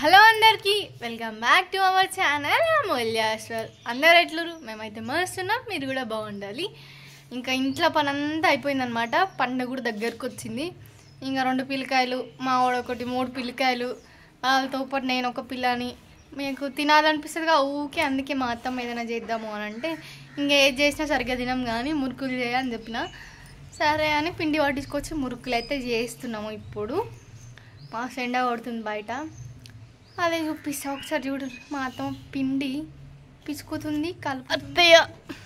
Hello అందరికి welcome back to our channel అమూల్యాశ్వర్. అందరు ఎట్లురు? మేమైతే మస్తున్నాం, మీరు కూడా బాగుండాలి. ఇంకా ఇంట్లో పని అంతా అయిపోయిందనమాట. పండుగ కూడా దగ్గరకు వచ్చింది. ఇంకా 2 పిల్లకాయలు, మా వాడు ఒకటి, 3 పిల్లకాయలు, వాళ్ళతో పాటు నేను ఒక పిల్లని. మీకు తినాలనిపిస్తుందిగా ఊకే, అందుకే మా అత్తమ్మ ఏదైనా చేద్దాము అని అంటే ఇంకా ఏది చేసినా సరిగ్గా తినాం కానీ మురుకులు చేయని చెప్పిన. సరే అని పిండి పట్టించుకొచ్చి మురుకులు అయితే చేస్తున్నాము. ఇప్పుడు మా ఎండ కొడుతుంది బయట, అదే చూపిస్తా ఒకసారి చూడు. మా అత్తమ్మ పిండి పిసుకుతుంది, కలుపు. అత్తయ్య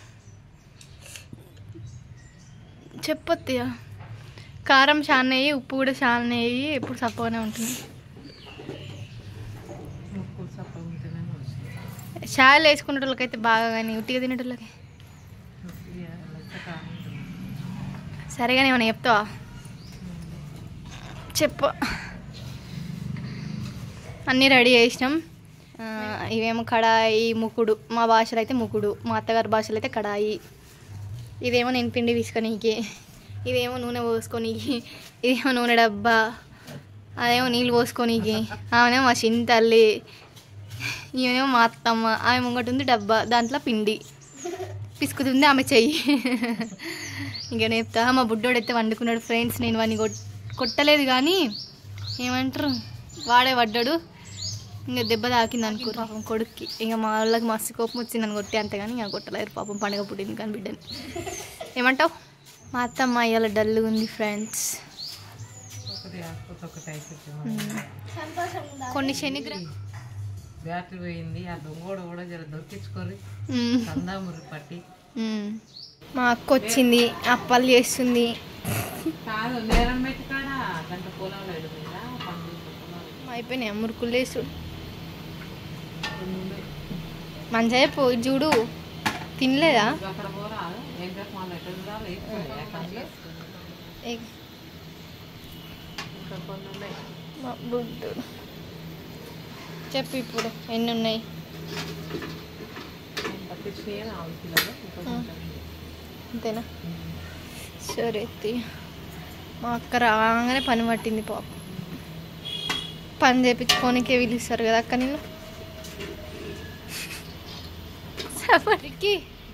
చెప్పత్తయ్య, కారం చాలా వేయి, ఉప్పు కూడా చాలా వేయి, ఎప్పుడు సప్పగానే ఉంటుంది. చాయలు వేసుకునే వాళ్ళకైతే బాగా, కానీ ఉట్టిగా తినేటోళ్ళకి సరేగానే ఏమన్నా చెప్తావా? చెప్పు. అన్నీ రెడీ చేసినాం. ఇవేమో కడాయి, ముకుడు, మా భాషలో అయితే ముకుడు, మా అత్తగారి భాషలో అయితే కడాయి. ఇదేమో నేను పిండి తీసుకొనీకి, ఇదేమో నూనె పోసుకోనీకి, ఇదేమో నూనె డబ్బా, అదేమో నీళ్ళు పోసుకోనీకి, ఆమెనేమో మా చింతల్లి, ఈమెనేమో మా అత్తమ్మ, ఆమె ముంగట ఉంది డబ్బా, దాంట్లో పిండి పిసుకుతుంది ఆమె చెయ్యి. ఇంకా చెప్తా. మా బుడ్డోడు అయితే వండుకున్నాడు ఫ్రెండ్స్. నేను వాడిని కొట్టలేదు కానీ ఏమంటారు, వాడే పడ్డాడు. ఇంకా దెబ్బ తాకింది అనుకో పాపం కొడుక్కి. ఇంకా మా వాళ్ళకి మస్తు కోపం వచ్చింది అని కొట్టే అంతే, కానీ ఇంకా కొట్టలేదు పాపం, పండుగ పుట్టింది కానీ బిడ్డని. ఏమంటావు? మా అత్తమ్మ ఇవాళ డల్గా ఉంది ఫ్రెండ్స్. కొన్ని శనిగ్రహం బ్యాటరీ పోయింది, ఆ దొంగోడు కూడా జర దొరికించుకొని పట్టి. మా అక్క వచ్చింది, అప్పాలు చేస్తుంది. అయిపోయినాయి మురుకులు వేసుడు. మంచిగా పోయి చూడు, తినలేదా? చెప్పు ఇప్పుడు ఎన్ని ఉన్నాయి? అంతేనా? సరే. మా అక్క రాగానే పని పట్టింది పాప. పని చేయించుకోనికే పిలుస్తారు కదా అక్క నిన్ను. సఫరికి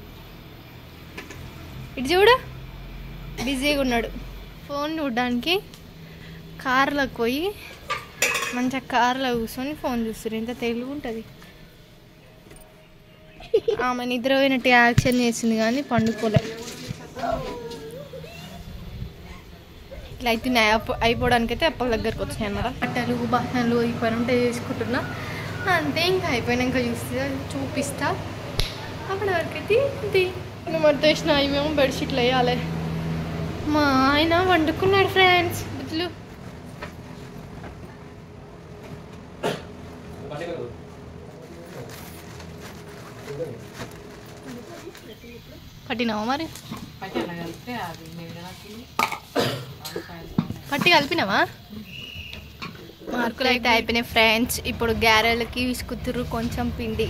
ఇటు చూడు, బిజీగా ఉన్నాడు ఫోన్ చూడడానికి. కార్లోకి పోయి మంచిగా కార్లో కూర్చొని ఫోన్ చూస్తారు. ఎంత తెలుగు ఉంటుంది. ఆమె నిద్రపోయినట్టు యాక్షన్ చేసింది కానీ పండుకోలే. ఇట్లా అవుతున్నాయి. అయిపోవడానికి అయితే అప్పల దగ్గరకు వచ్చినాయి అన్నమాట. బట్టలు, బాసనలు ఈ పని ఉంటే చేసుకుంటున్నా అంతే. ఇంకా అయిపోయినాక చూపిస్తా. అక్కడ వరకైతే ఇంతే. మేము వచ్చేసిన ఇవేమో బెడ్షీట్లు వేయాలి. మా ఆయన వండుకున్నాడు ఫ్రెండ్స్. బుద్ధులు పట్టినావా మరి? పట్టి కలిపినావా? మార్కులు అయితే అయిపోయినాయి ఫ్రెండ్స్. ఇప్పుడు గారెలకి విసుకుతుర్రు కొంచెం పిండి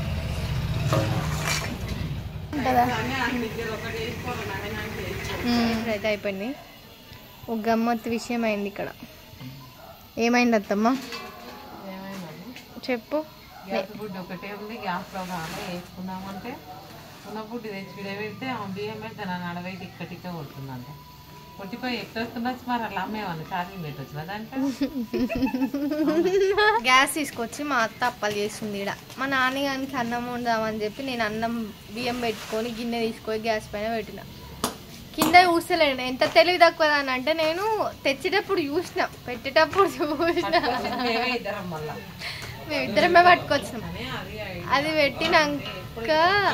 అయితే అయిపోయింది. ఒక గమ్మత్తు విషయం అయింది ఇక్కడ. ఏమైంది అత్తమ్మ? చెప్పు. గ్యాస్ బుడ్డి ఒకటే ఉంది, గ్యాస్లో వేసుకుందామంటే ఉన్న బుడ్డి తెచ్చి విడబెడితే బియ్యం పెడితే నన్ను అడవై టిక్క కొడుతుందంట. కొట్టిపోయి ఎక్కడొస్తుండొచ్చు మరి. అలా అమ్మేవాళ్ళు ఛార్జింగ్ పెట్టొచ్చునా దాంట్లో. గ్యాస్ తీసుకొచ్చి మా అత్త అప్పాలు చేస్తుంది ఇక్కడ. మా నాన్నగానికి అన్నం వండామని చెప్పి నేను అన్నం బియ్యం పెట్టుకొని గిన్నె తీసుకొని గ్యాస్ పైన పెట్టిన. కింద చూస్తలేను. ఎంత తెలివి తక్కువ అని అంటే నేను తెచ్చేటప్పుడు చూసిన, పెట్టేటప్పుడు చూసిన. మేమిద్దరమే పట్టుకొచ్చినాం. అది పెట్టినాక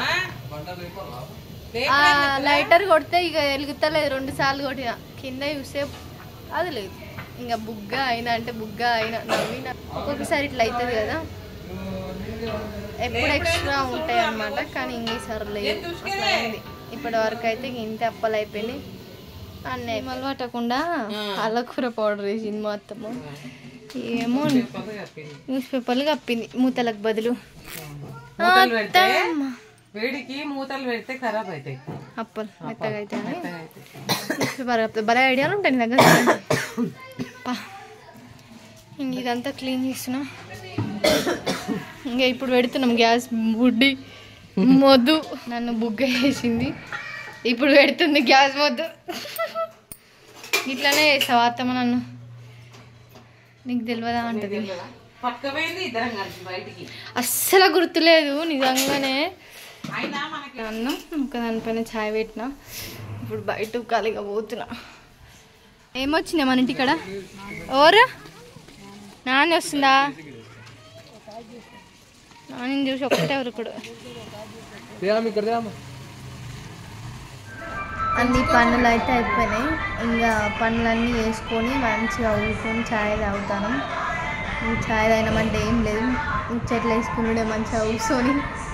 లైటర్ కొడితే ఇక వెలుగుతలేదు. 2 సార్లు కొట్టిన. కింద చూస్తే అది లేదు. ఇంకా బుగ్గ అయినా అంటే బుగ్గ అయినా నవ్విన. ఒక్కొక్కసారి ఇట్లా అవుతుంది కదా, ఎప్పుడు ఎక్స్ట్రా ఉంటాయి అన్నమాట. కానీ ఇంకేసారి లేదు. అట్లా అయింది. ఇప్పటి వరకు అయితే ఇంత అప్పలు అయిపోయినాయి. అన్నీ అలవాటకుండా పాలకూర పౌడర్ వేసింది మా అత్తమ్మ. ఏమో న్యూస్ పేపర్లు కప్పింది మూతలకు బదులు. వేడికి మూతలు పెడితే ఖరాబ్ అవుతాయి అప్పలు, మెత్తగా అయితే. న్యూస్ పేపర్ కప్తుంది. భలే ఐడియాలు ఉంటాయి నీ దగ్గర. ఇంక ఇదంతా క్లీన్ చేస్తున్నా. ఇంకా ఇప్పుడు పెడుతున్నాం గ్యాస్ బుడ్డి మొద్దు నన్ను బుగ్గ వేసింది, ఇప్పుడు పెడుతుంది గ్యాస్ మొద్దు. ఇట్లానే చేస్తావా అత్తమ్మ నన్ను? నీకు తెలియదా అంటది. అస్సలు గుర్తులేదు నిజంగానే. అన్న ఒక దానిపైన ఛాయ్ పెట్టినా, ఇప్పుడు బయట ఖాళీగా పోతున్నా. ఏమొచ్చిందా మన ఇంటి ఇక్కడ? ఓరు నాన్న వస్తుందా? నాన్న చూసి ఒక్కటే ఉరుకుడు. అన్ని పనులు అయితే అయిపోయినాయి. ఇంకా పనులన్నీ వేసుకొని మంచిగా ఊరుకొని ఛాయ్ తాగుతాను. ఛాయ్ తాగినామంటే ఏం లేదు, ముచ్చట్లు వేసుకుని మంచిగా కూర్చొని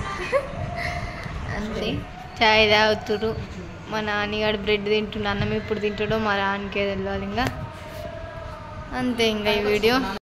అంతే. ఛాయ్ తాగుతురు. మా నాన్నగాడు బ్రెడ్ తింటుండు, అన్నం ఇప్పుడు తింటాడో మా నాన్నకే తెలియాలి. ఇంకా అంతే. ఇంకా ఈ వీడియో